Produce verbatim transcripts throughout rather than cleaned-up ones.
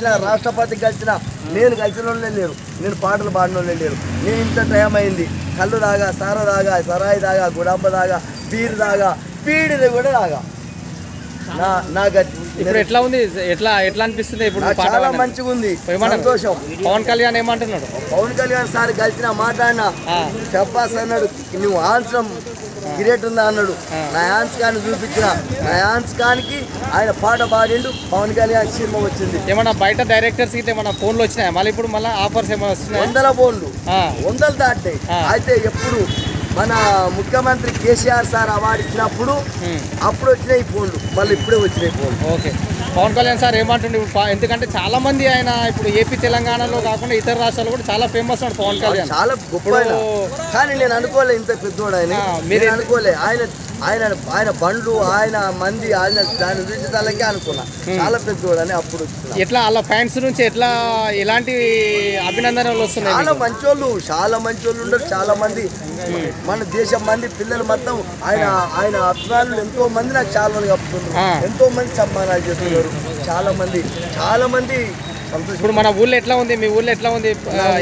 కలిసిన రాష్ట్రపతి కలిసిన నేను కలిసిన వాళ్ళే లేరు, నేను పాటలు పాడిన వాళ్ళే లేరు. నేను ఇంత టైం అయింది, కళ్ళు దాగా, సార దాగా, సరాయి దాగా, గుడాంబ దాగా, బీర్ దాగా, పీడిది కూడా దాగా. నా నా గతి ఇప్పుడు ఎట్లా ఉంది, ఎట్లా ఎట్లా అనిపిస్తుంది ఇప్పుడు? చాలా మంచిగా ఉంది, సంతోషం. పవన్ కళ్యాణ్ ఏమంటున్నాడు? పవన్ కళ్యాణ్ సార్ కలిసిన మాట్లాడినా చెప్పాస్ అన్నాడు, నువ్వు ఆన్సరం గిరేట్ ఉందా అన్నాడు. నా యాన్స్ కాని చూపించిన, నా యాన్స్ కానికి ఆయన పాట పాడిండు. పవన్ కళ్యాణ్ సినిమా వచ్చింది. ఏమన్నా బయట డైరెక్టర్స్ కి ఏమన్నా ఫోన్లు వచ్చినాయి మళ్ళీ? ఇప్పుడు మళ్ళీ ఆఫర్స్ ఏమైనా వస్తున్నాయి? వందల ఫోన్లు, వందలు దాటాయి. అయితే ఎప్పుడు మన ముఖ్యమంత్రి కేసీఆర్ సార్ అవార్డు ఇచ్చినప్పుడు అప్పుడు వచ్చినాయి ఫోన్లు, మళ్ళీ ఇప్పుడే వచ్చినాయి ఫోన్లు. ఓకే, పవన్ కళ్యాణ్ సార్ ఏమంటుండే? ఎందుకంటే చాలా మంది ఆయన ఇప్పుడు ఏపీ తెలంగాణలో కాకుండా ఇతర రాష్ట్రాల్లో కూడా చాలా ఫేమస్ ఉన్నాడు పవన్ కళ్యాణ్. చాలా గొప్ప, కానీ నేను అనుకోలే ఇంత పెద్దోడు ఆయన, మీరు అనుకోలే. ఆయన ఆయన ఆయన బండ్లు, ఆయన మంది, ఆయన దాని గురించి తలకే అనుకున్నా చాలా పెద్దోడు అని అప్పుడు. ఎట్లా అలా ఫ్యాన్స్ నుంచి ఎట్లా ఎలాంటి అభినందనలు వస్తున్నాయి? చాలా మంచోళ్ళు, చాలా మంచోళ్ళు ఉండరు. చాలా మంది మన దేశం మంది పిల్లలు మొత్తం ఆయన ఆయన అభిమానులు ఎంతో మంది నాకు చాలా మంది కప్పుతున్నారు, ఎంతో మంది సన్మానాలు చేస్తున్నారు. చాలా మంది చాలా మంది ఇప్పుడు మన ఊళ్ళో ఎట్లా ఉంది? మీ ఊళ్ళో ఎట్లా ఉంది?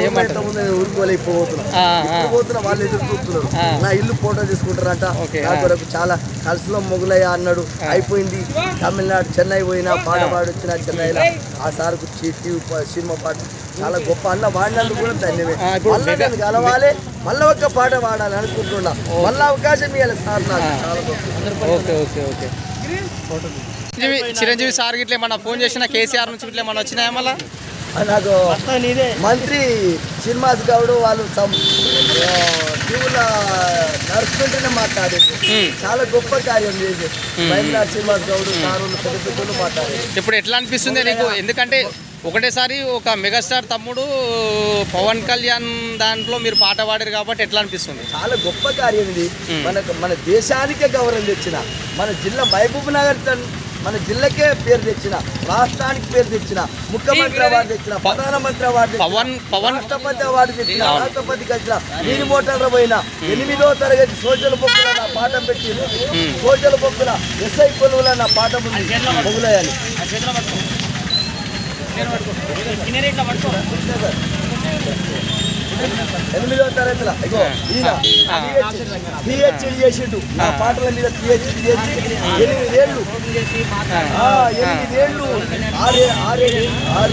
ఊరుకోలేకపోతున్నా, వాళ్ళు ఎదురు చూస్తున్నారు. నా ఇల్లు ఫోటో తీసుకుంటారంట. నాకు చాలా కలసలో మొగులయ్య అన్నాడు, అయిపోయింది. తమిళనాడు చెన్నై పోయినా పాట పాడి వచ్చిన చెన్నైలో ఆ సార్కు సినిమా పాట చాలా గొప్ప అన్న వాడినందుకు కూడా ధన్యమే. మళ్ళీ నేను కలవాలి, మళ్ళీ ఒక్క పాట పాడాలి అనుకుంటున్నా. మళ్ళీ అవకాశం ఇవ్వాలి సార్ నాకు. చాలా గొప్ప. Okay okay okay Chiranjeevi sir గిట్ల ఏమన్నా ఫోన్ చేసిన కేసీఆర్ నుంచి ఇట్లా ఏమన్నా వచ్చినాయా? మళ్ళీ నాకు మంత్రి శ్రీనివాస్ గౌడ్ వాళ్ళు టీవీలో నడుస్తుంటేనే మాట్లాడేది. చాలా గొప్ప కార్యం చేసి మహిళా శ్రీనివాస్ గౌడ్ సార్ పెద్ద పెద్దలు మాట్లాడేది. ఇప్పుడు ఎట్లా అనిపిస్తుంది నీకు? ఎందుకంటే ఒకటేసారి ఒక మెగాస్టార్ తమ్ముడు పవన్ కళ్యాణ్ దాంట్లో మీరు పాట పాడారు కాబట్టి ఎట్లా అనిపిస్తుంది? చాలా గొప్ప కార్యం ఇది. మనకు మన దేశానికే గౌరవం తెచ్చిన, మన జిల్లా మహబూబ్ నగర్ మన జిల్లాకే పేరు తెచ్చిన, రాష్ట్రానికి పేరు తెచ్చిన, ముఖ్యమంత్రి అవార్డు తెచ్చిన, ప్రధానమంత్రి అవార్డు తెచ్చిన, రాష్ట్రపతి అవార్డు తెచ్చిన, రాష్ట్రపతి కలిసిన, నీటి మోటార్ల పోయిన, ఎనిమిదో తరగతి సోషల్ బొక్కుల నా పాఠం పెట్టి, సోషల్ బొక్కుల ఎస్ఐ కొలువుల నా పాఠం ఉంది మొగులయ్యని. ఎనిమిదో తరగతిలో ఇగో ఈయన పిహెచ్డి చేసిండు నా పాటల మీద. పిహెచ్డి చేసి ఎనిమిదేళ్ళు ఎనిమిదేళ్ళు ఆరే ఆరేడు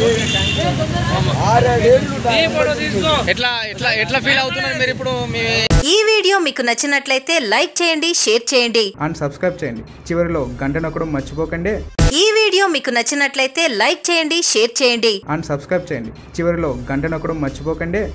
ఆరేడేళ్ళు ఎట్లా ఎట్లా ఎట్లా ఫీల్ అవుతున్నారు మీరు ఇప్పుడు? ఈ వీడియో మీకు నచ్చినట్లయితే లైక్ చేయండి, షేర్ చేయండి అండ్ సబ్స్క్రైబ్ చేయండి. చివరిలో గంట నొక్కడం మర్చిపోకండి. ఈ వీడియో మీకు నచ్చినట్లయితే లైక్ చేయండి, షేర్ చేయండి అండ్ సబ్స్క్రైబ్ చేయండి. చివరిలో గంట నొక్కడం మర్చిపోకండి.